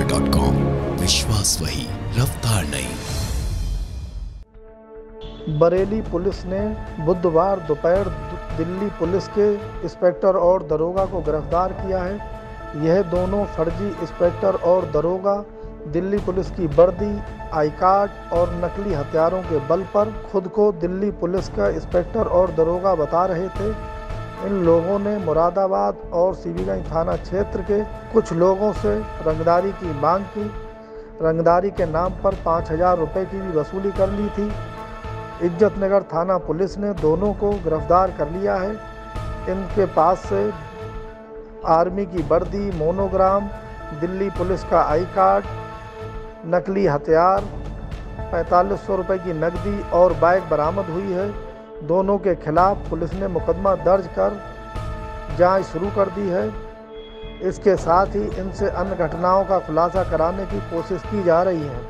प्रभातखबर.com, विश्वास वही, रफ्तार नहीं। बरेली पुलिस ने बुधवार दोपहर दिल्ली पुलिस के इंस्पेक्टर और दरोगा को गिरफ्तार किया है। यह दोनों फर्जी इंस्पेक्टर और दरोगा दिल्ली पुलिस की वर्दी, आई कार्ड और नकली हथियारों के बल पर खुद को दिल्ली पुलिस का इंस्पेक्टर और दरोगा बता रहे थे। इन लोगों ने मुरादाबाद और सीबीगंज थाना क्षेत्र के कुछ लोगों से रंगदारी की मांग की। रंगदारी के नाम पर 5,000 रुपये की भी वसूली कर ली थी। इज्जतनगर थाना पुलिस ने दोनों को गिरफ्तार कर लिया है। इनके पास से आर्मी की वर्दी, मोनोग्राम, दिल्ली पुलिस का आई कार्ड, नकली हथियार, 4500 रुपये की नकदी और बाइक बरामद हुई है। दोनों के खिलाफ पुलिस ने मुकदमा दर्ज कर जांच शुरू कर दी है। इसके साथ ही इनसे अन्य घटनाओं का खुलासा कराने की कोशिश की जा रही है।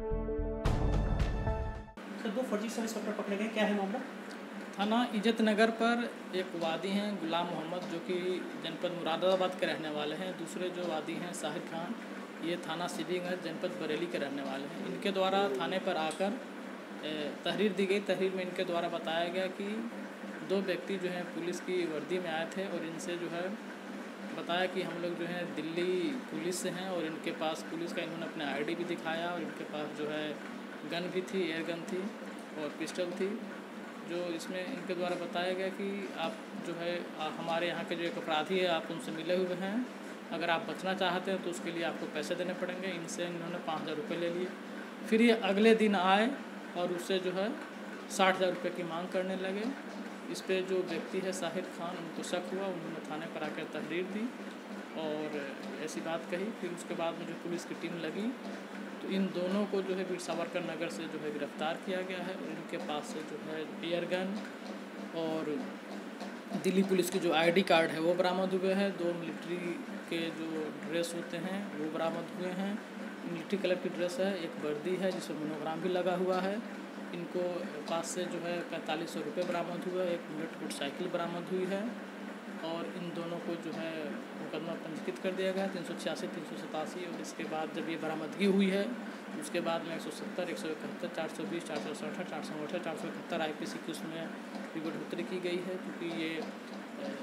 दो फर्जी सब इंस्पेक्टर पकड़े गए, क्या है मामला? थाना इज्जतनगर पर एक वादी हैं गुलाम मोहम्मद, जो कि जनपद मुरादाबाद के रहने वाले हैं। दूसरे जो वादी हैं साहिर खान, ये थाना सीबीगंज जनपद बरेली के रहने वाले हैं। इनके द्वारा थाने पर आकर तहरीर दी गई। तहरीर में इनके द्वारा बताया गया कि दो व्यक्ति जो हैं पुलिस की वर्दी में आए थे और इनसे जो है बताया कि हम लोग जो हैं दिल्ली पुलिस से हैं और इनके पास पुलिस का इन्होंने अपना आईडी भी दिखाया और इनके पास जो है गन भी थी, एयर गन थी और पिस्टल थी। जो इसमें इनके द्वारा बताया गया कि आप जो है हमारे यहाँ के जो एक अपराधी है, आप उनसे मिले हुए हैं, अगर आप बचना चाहते हैं तो उसके लिए आपको पैसे देने पड़ेंगे। इनसे इन्होंने 5,000 रुपये ले लिए। फिर ये अगले दिन आए और उससे जो है 60,000 रुपये की मांग करने लगे। इस पर जो व्यक्ति है साहिर खान, उनको शक हुआ, उन्होंने थाने पर आकर तहरीर दी और ऐसी बात कही। फिर उसके बाद में जो पुलिस की टीम लगी तो इन दोनों को जो है वीर सावरकर नगर से जो है गिरफ़्तार किया गया है और इनके पास से जो है एयर गन और दिल्ली पुलिस की जो आईडी कार्ड है वो बरामद हुए हैं। 2 मिलिट्री के जो ड्रेस होते हैं वो बरामद हुए हैं। मिलिट्री कलर की ड्रेस है, एक वर्दी है जिसमें मोनोग्राम भी लगा हुआ है। इनको पास से जो है 4500 रुपये बरामद हुआ है। एक बुलेट मोटरसाइकिल बरामद हुई है और इन दोनों को जो है मुकदमा पंजीकृत कर दिया गया 386, 387। और इसके बाद जब ये बरामदगी हुई है उसके बाद में 170, 171, 420, 467, 468, 471 IPC की उसमें भी बढ़ोतरी की गई है, क्योंकि ये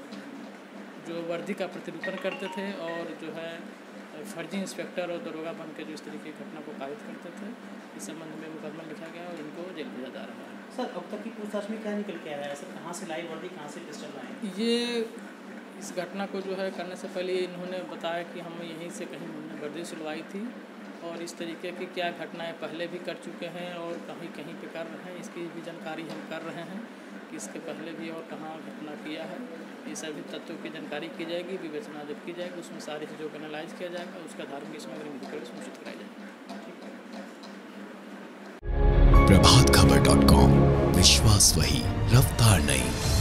जो वर्दी का प्रतिरूपण करते थे और जो है फर्जी इंस्पेक्टर और दरोगा बन के जो इस तरीके की घटना को कारित करते थे। इस संबंध में मुकदमा लिखा गया और इनको जेल भेजा जा रहा है। सर, अब तक की पूछताछ में क्या निकल के आया है? सर, कहाँ से लाई वर्दी, कहाँ से पिस्टल लाए? ये इस घटना को जो है करने से पहले इन्होंने बताया कि हम यहीं से कहीं वर्दी सिलवाई थी और इस तरीके की क्या घटनाएं पहले भी कर चुके हैं और कहीं कहीं पे कर रहे हैं, इसकी भी जानकारी हम कर रहे हैं कि इसके पहले भी और कहाँ घटना किया है। ये सभी तथ्यों की जानकारी की जाएगी, विवेचना जब की जाएगी उसमें सारी चीज़ों को एनालाइज किया जाएगा, उसका आधार में इसमें अग्रिम सुनिश्चित कराई जाएगी। प्रभातखबर.com, विश्वास वही, रफ्तार नहीं।